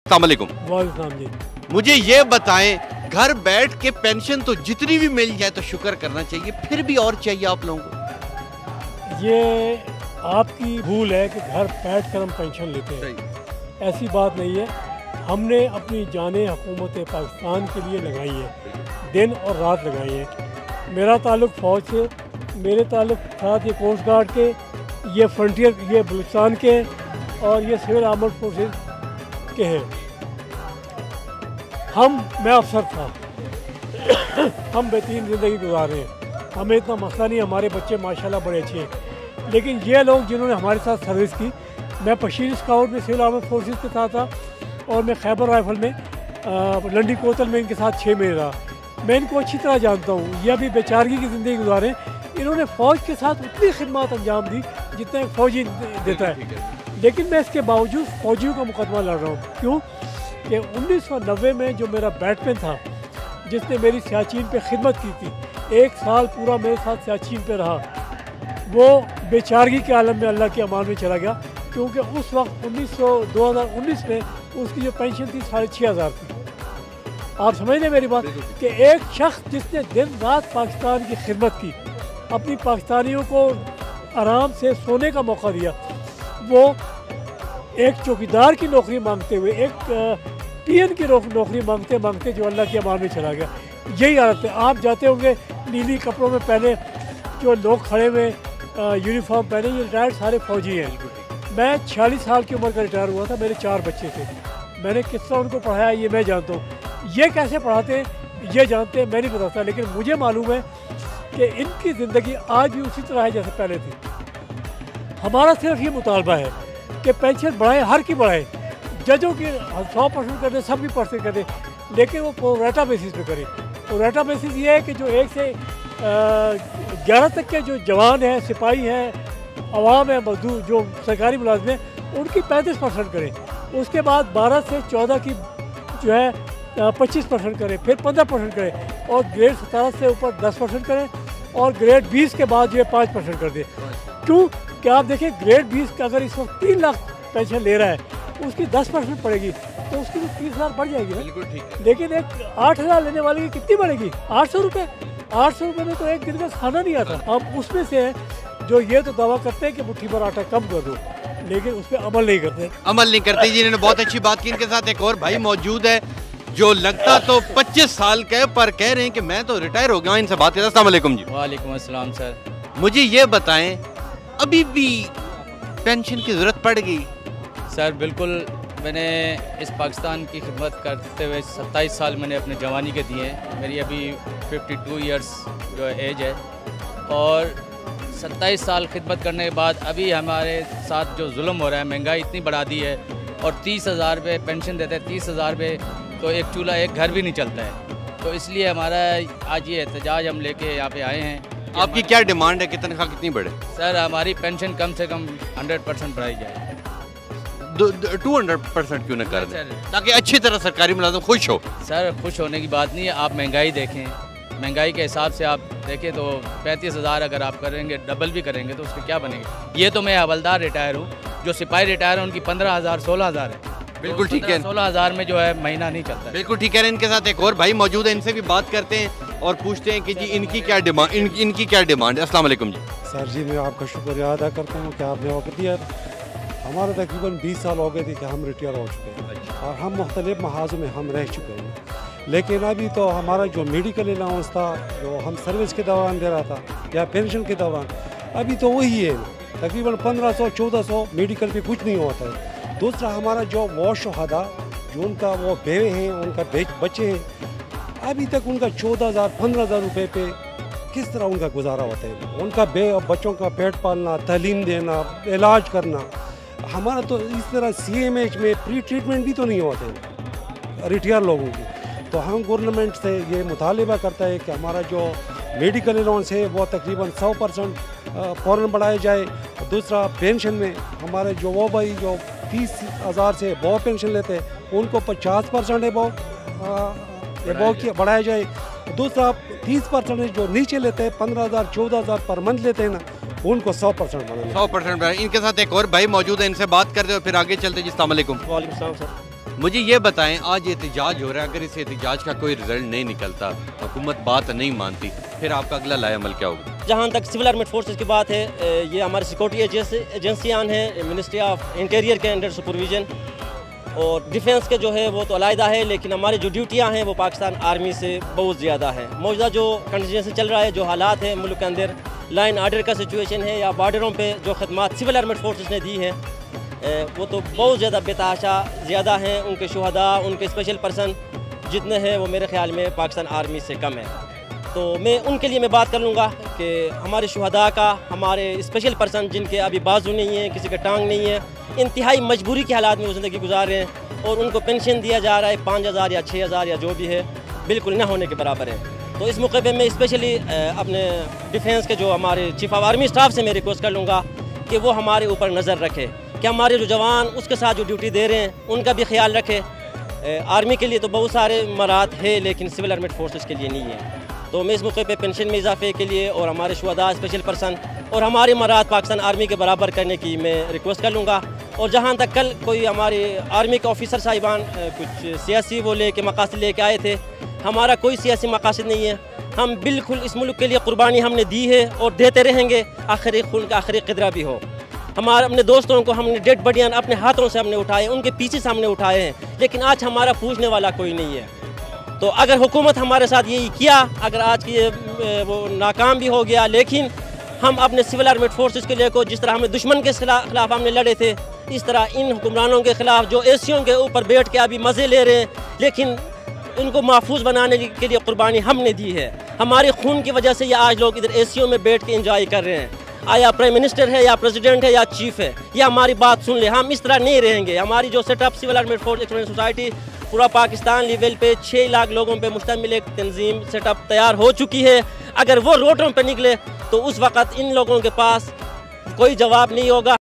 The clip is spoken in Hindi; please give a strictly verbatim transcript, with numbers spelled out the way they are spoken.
अस्सलाम वालेकुम। वालेकुम जी। मुझे ये बताएं, घर बैठ के पेंशन तो जितनी भी मिल जाए तो शुक्र करना चाहिए, फिर भी और चाहिए आप लोगों को? ये आपकी भूल है कि घर बैठ कर हम पेंशन लेते हैं, ऐसी बात नहीं है। हमने अपनी जानें हुकूमत पाकिस्तान के लिए लगाई है, दिन और रात लगाई है। मेरा ताल्लुक फ़ौज से, मेरे ताल्लुक साथ ये कोस्ट गार्ड के, ये फ्रंटियर, ये बलूचिस्तान के और ये सिविल आर्मड फोर्सेस के हैं। हम मैं अफसर था हम बेहतरीन ज़िंदगी गुजार रहे हैं, हमें इतना मसला नहीं, हमारे बच्चे माशाल्लाह बड़े अच्छे हैं। लेकिन ये लोग जिन्होंने हमारे साथ सर्विस की, मैं पशीर स्काउट में सिविल आर्मड फोर्सेस के साथ था और मैं खैबर राइफल में आ, लंडी कोतल में इनके साथ छः महीने रहा। मैं इनको अच्छी तरह जानता हूँ, ये अभी बेचारगी की ज़िंदगी गुजारें। इन्होंने फ़ौज के साथ उतनी खिदमत अंजाम दी जितना एक फ़ौजी देता है, लेकिन मैं इसके बावजूद फ़ौजियों का मुकदमा लड़ रहा हूँ। क्यों कि उन्नीस सौ नब्बे में जो मेरा बैटमैन था, जिसने मेरी सियाचिन पे खिदमत की थी, एक साल पूरा मेरे साथ सियाचिन पे रहा, वो बेचारगी के आलम में अल्लाह के अमान में चला गया। क्योंकि उस वक्त उन्नीस सौ दो हज़ार उन्नीस में उसकी जो पेंशन थी साढ़े छः हज़ार थी। आप समझ लें मेरी बात कि एक शख्स जिसने दिन रात पाकिस्तान की खिदमत की, अपनी पाकिस्तानियों को आराम से सोने का मौका दिया, वो एक चौकीदार की नौकरी मांगते हुए, एक पीएन की नौकरी मांगते मांगते जो अल्लाह की अमान में चला गया। यही हालत है। आप जाते होंगे नीली कपड़ों में पहने, जो लोग खड़े हुए यूनिफॉर्म पहने, ये रिटायर्ड सारे फौजी हैं। मैं छियालीस साल की उम्र का रिटायर हुआ था, मेरे चार बच्चे थे। मैंने किस तरह उनको पढ़ाया ये मैं जानता हूँ, ये कैसे पढ़ाते हैं ये जानते हैं, मैं नहीं बताता। लेकिन मुझे मालूम है कि इनकी ज़िंदगी आज भी उसी तरह है जैसे पहले थी। हमारा सिर्फ ये मुतालबा है कि पेंशन बढ़ाएं, हर की बढ़ाएं, जजों की सौ परसेंट कर दें, सब की परसेंट कर दें, लेकिन वो प्रोरेटा बेसिस पे करें। प्रोरेटा बेसिस ये है कि जो एक से ग्यारह तक के जो जवान हैं, सिपाही हैं, अवाम है, मजदूर जो सरकारी मुलाजिम हैं, उनकी पैंतीस परसेंट करें। उसके बाद बारह से चौदह की जो है पच्चीस परसेंट करें, फिर पंद्रह परसेंट करें, और ग्रेड सतारह से ऊपर दस परसेंट करें, और ग्रेड बीस के बाद जो है पाँच परसेंट कर दें। क्यों कि आप देखिए ग्रेड बीस का अगर इस वक्त तीन लाख पेंशन ले रहा है, उसकी दस परसेंट पड़ेगी तो उसकी भी तीस हज़ार बढ़ जाएगी ना। बिल्कुल ठीक है। लेकिन एक आठ हज़ार लेने वाले की कितनी बढ़ेगी? आठ सौ रुपये आठ सौ रुपये में तो एक दिन का खाना नहीं आता। हम उसमें से हैं जो ये तो दावा करते हैं कि मुट्ठी भर आटा कम कर दो, लेकिन उस पर अमल नहीं करते अमल नहीं करते जी। इन्होंने बहुत अच्छी बात की। इनके साथ एक और भाई मौजूद है जो लगता तो पच्चीस साल के, पर कह रहे हैं कि मैं तो रिटायर हो गया। इनसे बात करें। अस्सलाम वालेकुम जी। वालेकुम अस्सलाम सर। मुझे ये बताएं, अभी भी पेंशन की ज़रूरत पड़ गई? सर बिल्कुल, मैंने इस पाकिस्तान की खिदमत करते हुए सत्ताईस साल मैंने अपने जवानी के दिए हैं। मेरी अभी बावन इयर्स जो एज है, और सत्ताईस साल खिदमत करने के बाद अभी हमारे साथ जो जुल्म हो रहा है, महंगाई इतनी बढ़ा दी है, और तीस हज़ार रुपये पेंशन देते हैं, तीस हज़ार रुपये तो एक चूल्हा एक घर भी नहीं चलता है। तो इसलिए हमारा आज ये एहतजाज हम लेके यहाँ पे आए हैं। आपकी क्या डिमांड है कि तनख्वाह कितनी बढ़े? सर हमारी पेंशन कम से कम हंड्रेड परसेंट बढ़ाई जाए। टू हंड्रेड परसेंट क्यों न कर दें, ताकि अच्छी तरह सरकारी मुलाजिम खुश हो? सर खुश होने की बात नहीं है, आप महंगाई देखें, महंगाई के हिसाब से आप देखें तो पैंतीस हज़ार अगर आप करेंगे, डबल भी करेंगे तो उसके क्या बनेंगे। ये तो मैं हवलदार रिटायर हूँ, जो सिपाही रिटायर है उनकी पंद्रह हज़ार सोलह हज़ार है। बिल्कुल ठीक है। सोलह हज़ार में जो है महीना नहीं चलता। बिल्कुल ठीक है। इनके साथ एक और भाई मौजूद है, इनसे भी बात करते हैं और पूछते हैं कि जी इनकी क्या डिमांड इन, इनकी क्या डिमांड है। अस्सलाम वालेकुम जी। सर जी मैं आपका शुक्रिया अदा करता हूँ कि आपने वक्त दिया। हमारा तकरीबन बीस साल हो गए थे कि हम रिटायर हो चुके हैं, और हम मुख्तलिफ महाजों में हम रह चुके हैं। लेकिन अभी तो हमारा जो मेडिकल अलाउंस था, जो हम सर्विस के दौरान दे रहा था या पेंशन के दौरान, अभी तो वही है। तकरीबन पंद्रह सौ चौदह सौ मेडिकल पे कुछ नहीं होता है। दूसरा हमारा जो वो शहादा जो उनका वो बेवे हैं, उनका बच्चे हैं, अभी तक उनका चौदह हज़ार पंद्रह हज़ार रुपये पे किस तरह उनका गुजारा होता है। उनका बे बच्चों का पेट पालना, तालीम देना, इलाज करना, हमारा तो इस तरह सी एम एच में प्री ट्रीटमेंट भी तो नहीं होते रिटायर लोगों की। तो हम गवर्नमेंट से ये मुतालिबा करता है कि हमारा जो मेडिकल अलाउंस है वो तकरीबन सौ परसेंट फ़ौरन बढ़ाया जाए। दूसरा पेंशन में हमारे जो वो भाई जो तीस हज़ार से वो पेंशन लेते हैं उनको पचास परसेंट है वो वो बढ़ाया जाए। दूसरा तीस परसेंट जो नीचे लेते हैं पंद्रह हज़ार चौदह हज़ार पर मंथ लेते हैं ना, उनको सौ परसेंट बढ़ाया। सौ परसेंट। इनके साथ एक और भाई मौजूद है, इनसे बात करते हो फिर आगे चलते जी। अस्सलाम वालेकुम। वालेकुम सलाम सर। मुझे ये बताएं, आज एहतजाज हो रहा है, अगर इस एहतजाज का कोई रिजल्ट नहीं निकलता, हुकूमत बात नहीं मानती, फिर आपका अगला लाएअमल क्या होगा? जहाँ तक सिविल आर्मेड फोर्सेस की बात है, ये हमारी सिक्योरिटी एजेंसियाँ हैं, मिनिस्ट्री ऑफ इंटीरियर के अंडर सुपरविजन, और डिफेंस के जो है वो तो अलहदा है, लेकिन हमारी जो ड्यूटियाँ हैं वो पाकिस्तान आर्मी से बहुत ज़्यादा है। मौजूदा जो कंडीशन चल रहा है, जो हालात हैं मुल्क के अंदर, लाइन आर्डर का सिचुएशन है या बॉर्डरों पे जो खदमात सिविल आर्मेड फोर्सेस ने दी हैं वो तो बहुत ज़्यादा बेतहाशा ज़्यादा हैं। उनके शुहदा, उनके स्पेशल पर्सन जितने हैं वो मेरे ख्याल में पाकिस्तान आर्मी से कम है। तो मैं उनके लिए मैं बात कर लूँगा कि हमारे शुहदा का, हमारे स्पेशल पर्सन जिनके अभी बाजू नहीं है, किसी का टांग नहीं है, इंतहाई मजबूरी के हालात में वो ज़िंदगी गुजार रहे हैं और उनको पेंशन दिया जा रहा है पाँच हज़ार या छः हज़ार या जो भी है, बिल्कुल ना होने के बराबर है। तो इस मौके पे मैं स्पेशली अपने डिफेंस के जो हमारे चीफ ऑफ आर्मी स्टाफ से मैं रिक्वेस्ट कर लूँगा कि वो हमारे ऊपर नज़र रखे कि हमारे जो जवान उसके साथ जो ड्यूटी दे रहे हैं उनका भी ख्याल रखे। आर्मी के लिए तो बहुत सारे मराहत है, लेकिन सिविल आर्मेड फोर्सेस के लिए नहीं है। तो मैं इस मौके पे पेंशन में इजाफे के लिए और हमारे शुहदा, स्पेशल पर्सन और हमारे मराहत पाकिस्तान आर्मी के बराबर करने की मैं रिक्वेस्ट कर लूँगा। और जहाँ तक कल कोई हमारे आर्मी के ऑफिसर साहिबान कुछ सियासी वो ले के मकासद लेके आए थे, हमारा कोई सियासी मकासद नहीं है। हम बिल्कुल इस मुल्क के लिए कुर्बानी हमने दी है और देते रहेंगे, आखिरी खून का आखिरी क़िदरा भी हो। हमारे अपने दोस्तों को हमने डेड बॉडियाँ अपने हाथों से हमने उठाए, उनके पीछे से हमने उठाए हैं, लेकिन आज हमारा पूछने वाला कोई नहीं है। तो अगर हुकूमत हमारे साथ यही किया, अगर आज की वो नाकाम भी हो गया, लेकिन हम अपने सिविल आर्मेड फोर्सेस के लिए को जिस तरह हमने दुश्मन के खिलाफ हमने लड़े थे, इस तरह इन हुक्मरानों के खिलाफ जो एसियों के ऊपर बैठ के अभी मज़े ले रहे हैं, लेकिन उनको महफूज बनाने के लिए कुर्बानी हमने दी है। हमारे खून की वजह से ये आज लोग इधर एसियों में बैठ के इंजॉय कर रहे हैं। आया प्राइम मिनिस्टर है या प्रेसिडेंट है या चीफ है, या हमारी बात सुन ले, हम इस तरह नहीं रहेंगे। हमारी जो setup civil armed force experience society पूरा पाकिस्तान लेवल पे छः लाख लोगों पे मुश्तमिल एक तंजीम सेटअप तैयार हो चुकी है। अगर वो रोडों पे निकले तो उस वक़्त इन लोगों के पास कोई जवाब नहीं होगा।